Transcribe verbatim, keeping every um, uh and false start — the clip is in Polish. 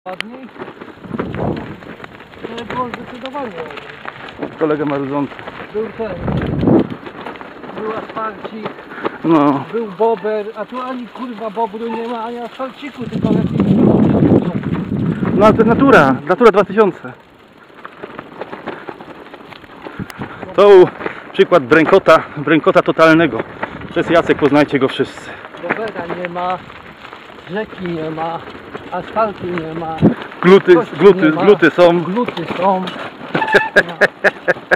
Ładniej? To było zdecydowanie ładniej. Kolega marudzący. Był ten, był asfalcik, No. był bober, a tu ani kurwa bobru nie ma, ani asfalciku, tylko lepiej było. No ale to jest natura, natura dwa tysiące. To przykład brękota, brękota totalnego. To jest Jacek, poznajcie go wszyscy. Bobera nie ma, rzeki nie ma, asfaltu nie ma. Gluty, kości gluty, nie ma, gluty są. Gluty są. No.